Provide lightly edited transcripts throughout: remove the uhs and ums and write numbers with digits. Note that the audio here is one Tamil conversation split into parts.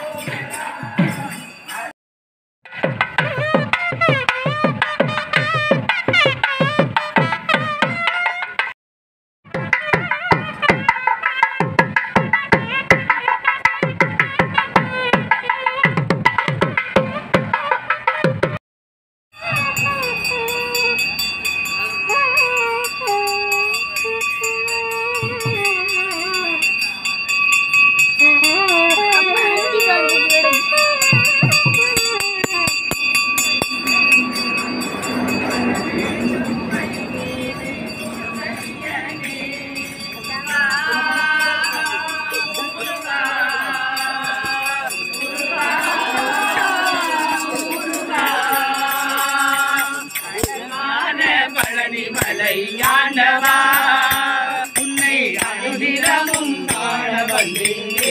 மலையாண்டவா உன்னை அனுதினமும் காண வந்தேன்.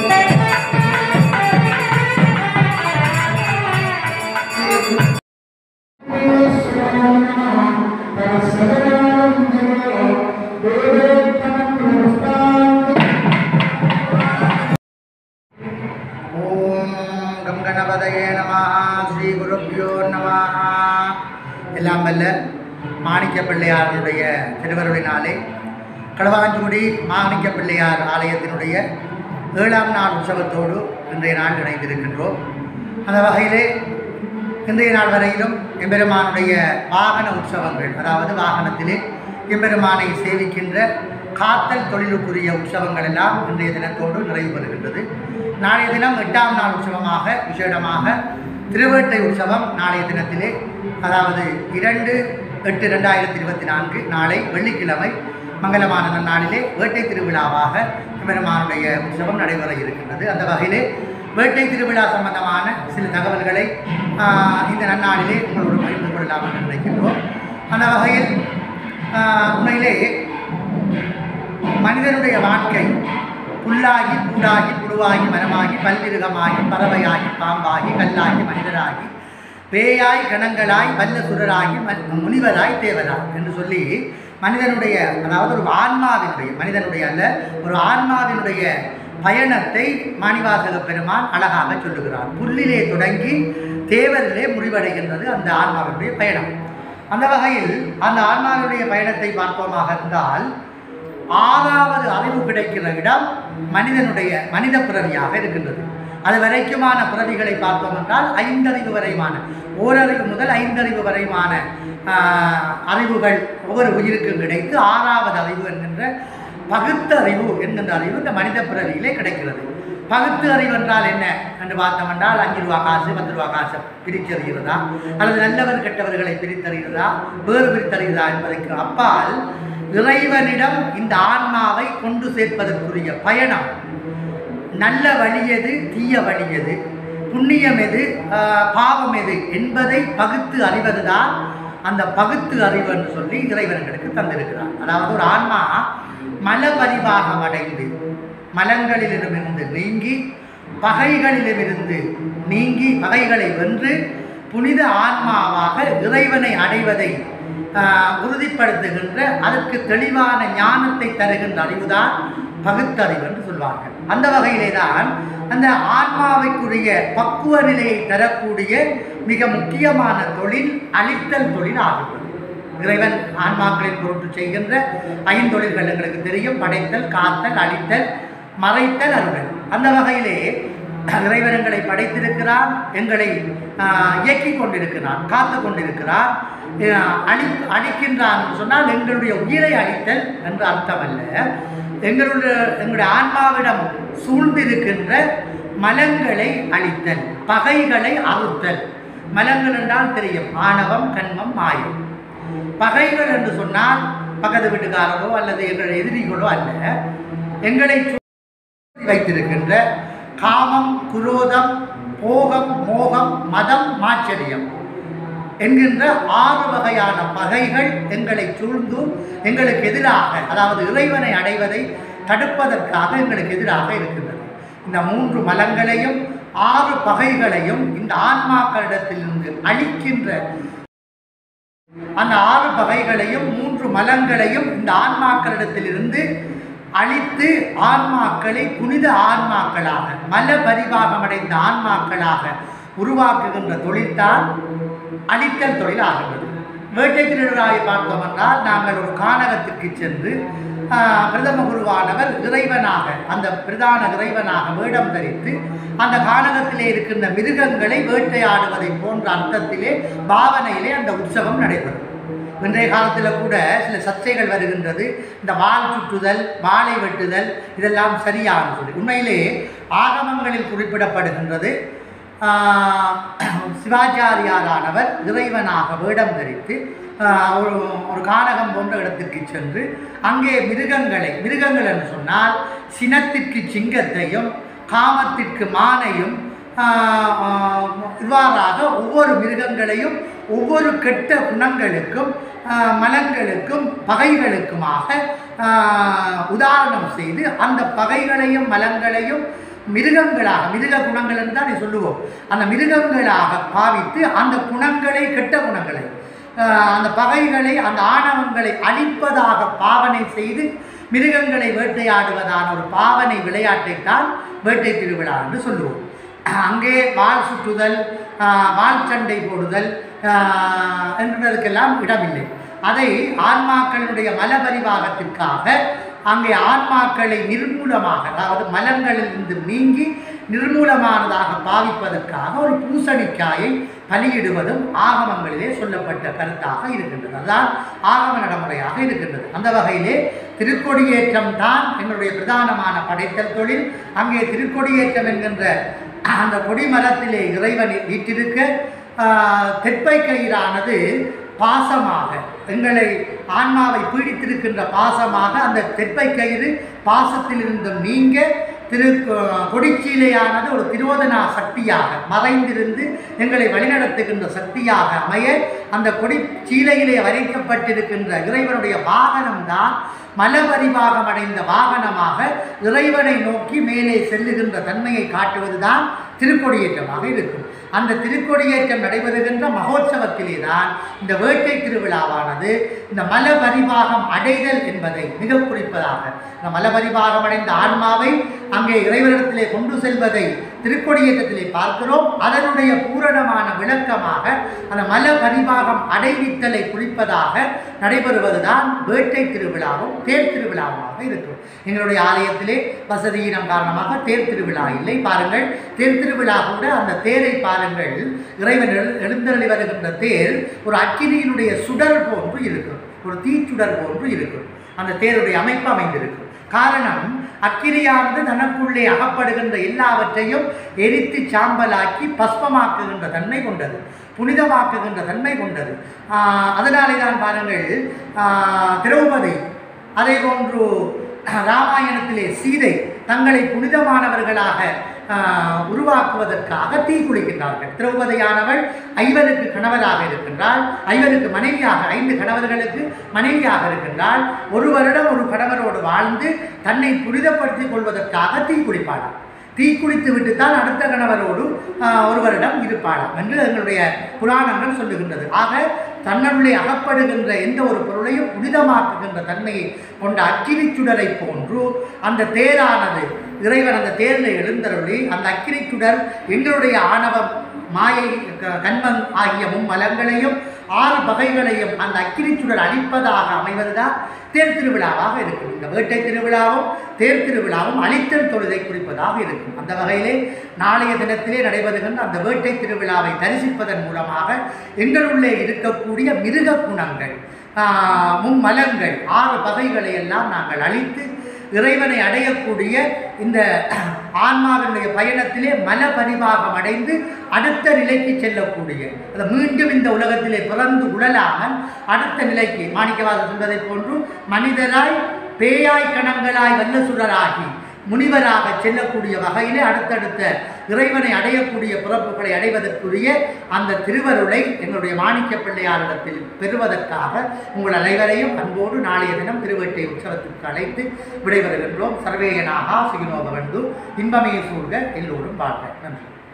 எல்லாம் வல்ல மாணிக்க பிள்ளையாருடைய திருவருளினாலே களவாஞ்சுகுடி மாணிக்க பிள்ளையார் ஆலயத்தினுடைய 7ஆம் நாள் உற்சவத்தோடு இன்றைய நாள் இணைந்திருக்கின்றோம். அந்த வகையிலே இன்றைய நாள் வரையிலும் எம்பெருமானுடைய வாகன உற்சவங்கள், அதாவது வாகனத்திலே எம்பெருமானை சேவிக்கின்ற காத்தல் தொழிலுக்குரிய உற்சவங்கள் எல்லாம் இன்றைய தினத்தோடு நிறைவு பெறுகின்றது. நாளைய தினம் 8ஆம் நாள் உற்சவமாக விசேடமாக திருவேட்டை உற்சவம் நாளைய தினத்திலே, அதாவது 2/8/2024 நாளை வெள்ளிக்கிழமை மங்களமான நாளிலே வேட்டை திருவிழாவாக எம்பெருமானுடைய உற்சவம் நடைபெற இருக்கின்றது. அந்த வகையிலே வேட்டை திருவிழா சம்பந்தமான சில தகவல்களை இந்த நன்னாளிலே உங்களோடு பகிர்ந்து கொள்ளலாம் என்று நினைக்கின்றோம். அந்த வகையில் உண்மையிலே மனிதனுடைய வாழ்க்கை புல்லாகி பூடாகி புழுவாகி மரமாகி பல்விருகமாகி பறவையாகி பாம்பாகி கல்லாகி மனிதராகி பேயாய் கணங்களாய் வல்ல சுரராகி முனிவராய் தேவராய் என்று சொல்லி மனிதனுடைய, அதாவது ஒரு ஆன்மாவினுடைய, மனிதனுடைய அல்ல ஒரு ஆன்மாவினுடைய பயணத்தை மாணிவாசக பெருமான் அழகாக சொல்லுகிறார். புல்லிலே தொடங்கி தேவரிலே முடிவடைகின்றது அந்த ஆன்மாவினுடைய பயணம். அந்த வகையில் அந்த ஆன்மாவினுடைய பயணத்தை பார்ப்போமாக இருந்தால் 6வது அறிவு கிடைக்கிற இடம் மனித பிறவியாக இருக்கின்றது. அது வரைக்குமான பிறவிகளை பார்த்தோம் என்றால் 5 அறிவு வரைமான, ஓரறிவு முதல் 5 அறிவு வரைமான அறிவுகள் ஒவ்வொரு உயிருக்கும் கிடைத்து 6வது அறிவு என்கின்ற பகுத்தறிவு என்கின்ற அறிவு இந்த மனித பிறவியிலே கிடைக்கிறது. பகுத்து அறிவு என்றால் என்ன என்று பார்த்தோம் என்றால் 5 ரூபா காசு 10 ரூபா காசு பிரித்தறிகிறதா, அல்லது நல்லவர் கெட்டவர்களை பிரித்தறிகிறதா, வேறு பிரித்தறிகிறதா என்பதற்கு அப்பால் இறைவனிடம் இந்த ஆன்மாவை கொண்டு சேர்ப்பதற்குரிய பயணம், நல்ல வழி எது, தீய வழி எது, புண்ணியம் எது, பாவம் எது என்பதை பகுத்து அறிவதுதான் அந்த பகுத்து அறிவு என்று சொல்லி இறைவன்களுக்கு தந்திருக்கிறார். அதாவது ஒரு ஆன்மா மலபரிவாகம் அடைந்து மலங்களிலிருந்து நீங்கி பகைகளிலிருந்து நீங்கி பகைகளை வென்று புனித ஆன்மாவாக இறைவனை அடைவதை உறுதிப்படுத்துகின்ற, அதற்கு தெளிவான ஞானத்தை தருகின்ற அறிவுதான் பகுத்தறிவு என்று சொல்வார்கள். அந்த வகையிலே தான் அந்த ஆன்மாவைக்குரிய பக்குவ நிலையை தரக்கூடிய மிக முக்கியமான தொழில் அழித்தல் தொழில் ஆகின்றது. இறைவன் ஆன்மாக்களின் பொருட்டு செய்கின்ற 5 தொழில்கள் எங்களுக்கு தெரியும்: படைத்தல், காத்தல், அழித்தல், மறைத்தல், அருளல். அந்த வகையிலே இறைவன் எங்களை படைத்திருக்கிறான், எங்களை இயக்கி கொண்டிருக்கிறான், காத்து கொண்டிருக்கிறான். அழிக்கின்றான் என்று சொன்னால் எங்களுடைய உயிரை அழித்தல் என்று அர்த்தமல்ல. எங்களுடைய ஆன்மாவிடம் சூழ்ந்திருக்கின்ற மலங்களை அழித்தல், பகைகளை அறுத்தல். மலங்கள் என்றால் தெரியும், ஆணவம், கண்மம், மாயம். பகைகள் என்று சொன்னால் பக்கத்து வீட்டுக்காரரோ அல்லது எங்களுடைய எதிரிகளோ அல்ல, எங்களை வைத்திருக்கின்ற காமம், குரோதம், போகம், மோகம், மதம், மாச்சரியம் என்கின்ற 6 வகையான பகைகள் எங்களை சூழ்ந்து எங்களுக்கு எதிராக, அதாவது இறைவனை அடைவதை தடுப்பதற்காக எங்களுக்கு எதிராக இருக்கின்றது. இந்த 3 மலங்களையும் 6 பகைகளையும் இந்த ஆன்மாக்களிடத்திலிருந்து அழிக்கின்ற, அந்த 6 பகைகளையும் 3 மலங்களையும் இந்த ஆன்மாக்களிடத்திலிருந்து அழித்து ஆன்மாக்களை புனித ஆன்மாக்களாக, மல பரிபாகமடைந்த ஆன்மாக்களாக உருவாக்குகின்ற தொழில்தான் அழித்தல் தொழில் ஆகின்றது. வேட்டை திருவிழாவை பார்த்தோம் என்றால் நாங்கள் ஒரு கானகத்திற்கு சென்று பிரதம குருவானவர் இறைவனாக, அந்த பிரதான இறைவனாக வேடம் தரித்து அந்த கானகத்திலே இருக்கின்ற மிருகங்களை வேட்டையாடுவதை போன்ற அர்த்தத்திலே பாவனையிலே அந்த உற்சவம் நடைபெறும். இன்றைய காலத்தில் கூட சில சர்ச்சைகள் வருகின்றது. இந்த வால் சுற்றுதல், வாளை வெட்டுதல் இதெல்லாம் சரியானது. உண்மையிலே ஆகமங்களில் குறிப்பிடப்படுகின்றது, சிவாச்சாரியாரானவர் இறைவனாக வேடம் தரித்து ஒரு கானகம் போன்ற இடத்திற்கு சென்று அங்கே மிருகங்கள் என்று சொன்னால் சினத்திற்கு சிங்கத்தையும் காமத்திற்கு மானையும் இவ்வாறாக ஒவ்வொரு மிருகங்களையும் ஒவ்வொரு கெட்ட குணங்களுக்கும் மலங்களுக்கும் பகைகளுக்குமாக உதாரணம் செய்து அந்த பகைகளையும் மலங்களையும் மிருகங்களாக, மிருக குணங்கள் என்று தான் சொல்லுவோம், அந்த மிருகங்களாக பாவித்து அந்த குணங்களை, கெட்ட குணங்களை, அந்த பகைகளை, அந்த ஆணவங்களை அழிப்பதாக பாவனை செய்து மிருகங்களை வேட்டையாடுவதான ஒரு பாவனை விளையாட்டைத்தான் வேட்டை திருவிழா என்று சொல்லுவோம். அங்கே வாள் சுற்றுதல், வாள் சண்டை போடுதல் என்பதற்கெல்லாம் இடமில்லை. அதை ஆன்மாக்களுடைய மலபரிவாகத்திற்காக அங்கே ஆன்மாக்களை நிர்மூலமாக, அதாவது மலங்களிலிருந்து நீங்கி நிர்மூலமானதாக பாவிப்பதற்காக ஒரு பூசணிக்காயை பலியிடுவதும் ஆகமங்களிலே சொல்லப்பட்ட கருத்தாக இருக்கின்றது. அதுதான் ஆகம நடைமுறையாக இருக்கின்றது. அந்த வகையிலே திருக்கொடியேற்றம் தான் எங்களுடைய பிரதானமான படைத்தல் தொழில். அங்கே திருக்கொடியேற்றம் என்கின்ற அந்த கொடிமரத்திலே இறைவன் வீட்டிருக்க தெப்பை கயிறானது பாசமாக, எங்களை ஆன்மாவை பீடித்திருக்கின்ற பாசமாக அந்த தெப்பை கயிறு பாசத்திலிருந்தும் நீங்க கொடிச்சீலையானது ஒரு திரோதனா சக்தியாக மறைந்திருந்து எங்களை வழிநடத்துகின்ற சக்தியாக அமைய அந்த கொடிச்சீலையிலே வரைக்கப்பட்டிருக்கின்ற இறைவனுடைய வாகனம்தான் மலபரிவாகம் அடைந்த வாகனமாக இறைவனை நோக்கி மேலே செல்லுகின்ற தன்மையை காட்டுவதுதான் திருக்கொடியேற்றமாக இருக்கும். அந்த திருக்கொடியேற்றம் நடைபெறுகின்ற மகோற்சவத்திலே தான் இந்த வேட்டை திருவிழாவானது இந்த மலபரிவாகம் அடைதல் என்பதை மிக குறிப்பதாக, இந்த மலபரிவாகம் அடைந்த ஆன்மாவை அங்கே இறைவனிடத்திலே கொண்டு செல்வதை திருக்கொடியேற்றத்திலே பார்க்கிறோம். அதனுடைய பூரணமான விளக்கமாக அந்த மலபரிவாகம் அடைவித்தலை குறிப்பதாக நடைபெறுவதுதான் வேட்டை திருவிழாவும் தேர் திருவிழாவாக இருக்கும். எங்களுடைய ஆலயத்திலே வசதியினம் காரணமாக தேர் திருவிழா இல்லை. பாருங்கள், தேர் திருவிழா கூட அந்த தேரை பாருங்கள், இறைவன் எழுந்தருளி வருகின்ற தேர் ஒரு அக்கினியினுடைய சுடர் போன்று இருக்கும், ஒரு தீச்சுடர் போன்று இருக்கும். அந்த தேருடைய அமைப்பு அமைந்திருக்கும். காரணம், அக்கினியானது தனக்குள்ளே அகப்படுகின்ற எல்லாவற்றையும் எரித்து சாம்பலாக்கி பஸ்பமாக்குகின்ற தன்மை கொண்டது, புனிதமாக்குகின்ற தன்மை கொண்டது. அதனாலே தான் பாருங்கள், திரௌபதி, அதே போன்று ராமாயணத்திலே சீதை தங்களை புனிதமானவர்களாக உருவாக்குவதற்காக தீ குளிக்கின்றார்கள். திரௌபதியானவள் ஐவருக்கு கணவராக இருக்கின்றாள், ஐவருக்கு மனைவியாக, 5 கணவர்களுக்கு மனைவியாக இருக்கின்றாள். ஒரு வருடம் ஒரு கணவரோடு வாழ்ந்து தன்னை புனிதப்படுத்திக் கொள்வதற்காக தீ குளிப்பாளாம். தீ குளித்து விட்டுத்தான் அடுத்த கணவரோடு ஒரு வருடம் இருப்பாளாம் என்று எங்களுடைய புராணங்கள் சொல்லுகின்றது. ஆக தன்னுள்ளே அகப்படுகின்ற எந்த ஒரு பொருளையும் புனிதமாக்குகின்ற தன்மையை கொண்ட அக்கினி சுடரை போன்று அந்த தேரானது, இறைவன் அந்த தேரில் எழுந்தருளி அந்த அக்கினி சுடர் எங்களுடைய ஆணவம், மாயை, கண்மம் ஆகிய மும்மலங்களையும் 6 பகைகளையும் அந்த அக்கினி சுடர் அழிப்பதாக அமைவதுதான் தேர் திருவிழாவாக இருக்கும். இந்த வேட்டை திருவிழாவும் தேர் திருவிழாவும் அழித்தல் தொழுதை குறிப்பதாக இருக்கும். அந்த வகையிலே நாளைய தினத்திலே நடைபெறுகின்ற அந்த வேட்டை திருவிழாவை தரிசிப்பதன் மூலமாக எங்களுள்ளே இருக்கக்கூடிய மிருக குணங்கள், மும்மலங்கள், 6 பகைகளை எல்லாம் நாங்கள் அழித்து இறைவனை அடையக்கூடிய இந்த ஆன்மாவினுடைய பயணத்திலே மலபரிவாகம் அடைந்து அடுத்த நிலைக்கு செல்லக்கூடிய, அதை மீண்டும் இந்த உலகத்திலே பிறந்து உழலாமல் அடுத்த நிலைக்கு, மாணிக்கவாசகர் சொல்வதை போன்று மனிதராய் பேயாய் கணங்களாய் வல்லசுரராகி முனிவராக செல்லக்கூடிய வகையிலே அடுத்தடுத்த இறைவனை அடையக்கூடிய பிறப்புகளை அடைவதற்குரிய அந்த திருவருளை எங்களுடைய மாணிக்க பிள்ளையாரிடத்தில் பெறுவதற்காக உங்கள் அனைவரையும் அன்போடு நாளைய தினம் திருவேட்டை உற்சவத்திற்கு அழைத்து விடைபெறுகின்றோம். சர்வேயனாக சுகினோபவந்து, இன்பமே சூழ்க, எல்லோரும் வாழ்க. நன்றி.